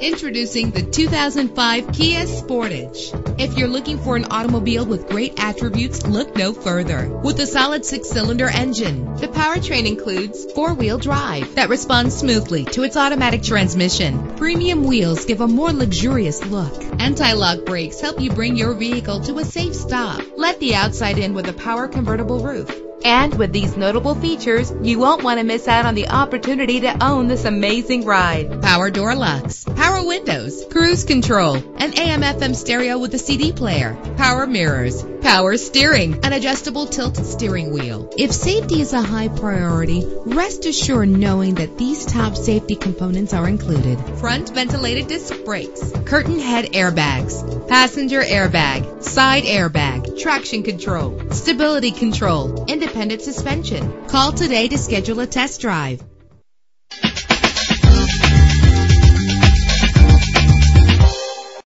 Introducing the 2005 Kia Sportage. If you're looking for an automobile with great attributes, look no further. With a solid 6-cylinder engine, the powertrain includes 4-wheel drive that responds smoothly to its automatic transmission. Premium wheels give a more luxurious look. Anti-lock brakes help you bring your vehicle to a safe stop. Let the outside in with a power convertible roof. And with these notable features, you won't want to miss out on the opportunity to own this amazing ride. Power door locks, power windows, cruise control, an AM/FM stereo with a CD player, power mirrors, power steering, an adjustable tilt steering wheel. If safety is a high priority, rest assured knowing that these top safety components are included. Front ventilated disc brakes, curtain head airbags, passenger airbag, side airbag, traction control, stability control, independent suspension. Call today to schedule a test drive.